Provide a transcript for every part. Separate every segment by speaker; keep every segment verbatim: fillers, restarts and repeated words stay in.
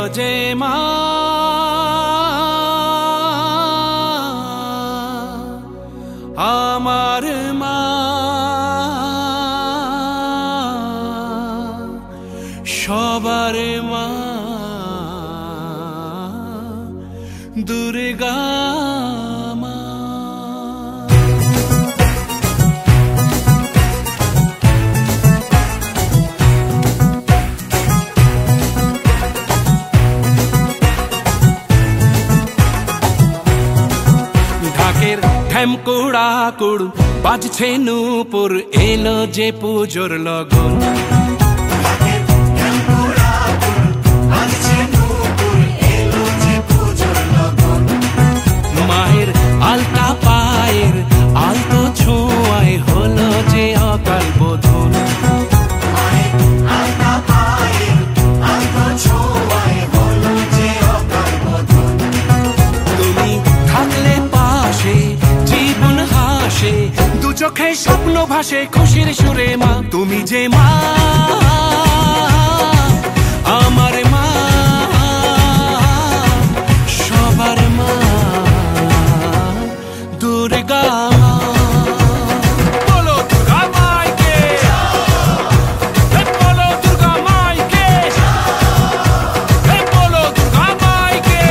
Speaker 1: যে মা আমার মা সবার মা দুর্গা মা। ঢাকের ঢ্যামকুড়া কুড় বাজছে নূপুর এলো যে পুজোর লগন। মায়ের আলতা পায়ের আলতো ছোঁয়ায় হলো যে অকাল বোধন। তুমি থাকলে পাশে জীবন হাসে দু চোখে স্বপ্ন ভাসে খুশির সুরে মা তুমি যে মা আমার মা সবার মা দুর্গা মা। বলো দুর্গা মাইকে, বলো দুর্গা মাইকে, বলো দুর্গা মাইকে।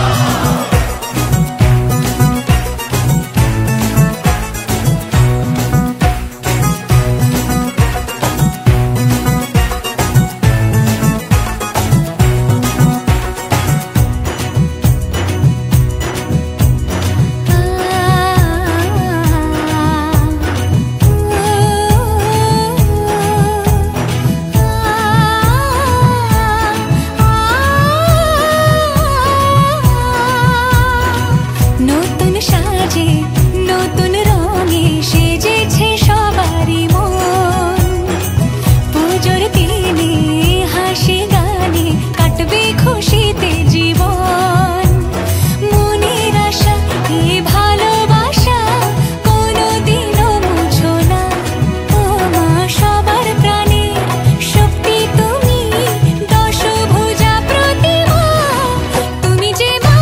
Speaker 2: নতুন সাজে নতুন রঙে সেজেছে সবারই মন। পুজোর দিনে হাসি গানে কাটবে খুশিতে জীবন। মনের আশা এ ভালোবাসা কোনোদিনও মুছো না। ও মা সবার প্রাণে শক্তি তুমি দশভুজা প্রতিমা তুমি যে মা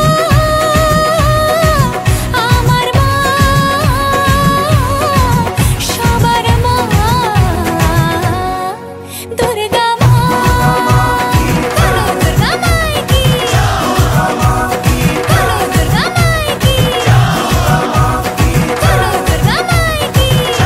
Speaker 2: আমার মা সবার মা দুর্গা মা। বলো দুর্গা মাইকি, বলো দুর্গা মাইকি, বলো দুর্গা মাইকি।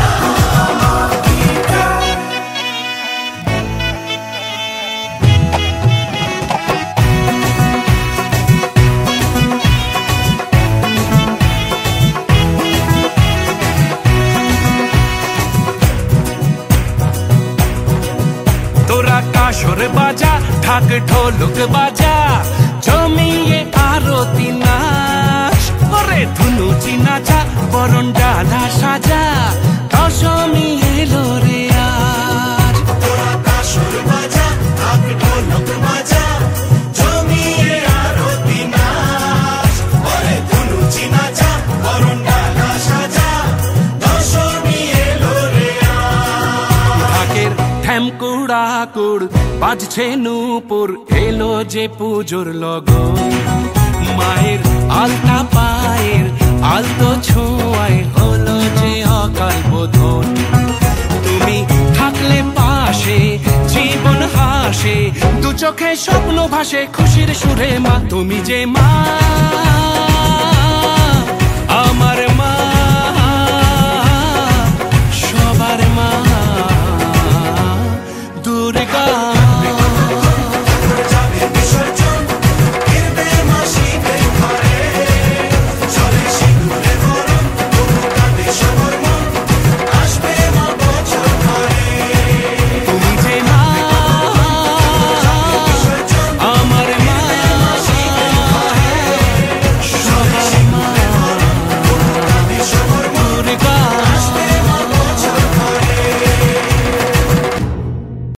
Speaker 1: তোরা কাসর বাজা ঢাক ঢোলক বাজা জমিয়ে আরতি নাচ ওরে ধুনুচি নাচা বরণ ডালা সাজা দশমী এলো রে আজ। তোরা কাসর বাজা ঢাক ঢোলক বাজা জমিয়ে আরতি নাচ ওরে ধুনুচি নাচা বরণ ডালা সাজা দশমী এলো রে আজ। ঢাকের ঢ্যামকুড়া কুড় বাজছে নূপুর এলো যে পুজোর লগন। মায়ের আলতা পায়ের আলতো ছোঁয়ায় হলো যে অকাল বোধন। তুমি থাকলে পাশে জীবন হাসে দু চোখে স্বপ্ন ভাসে খুশির সুরে মা তুমি যে মা।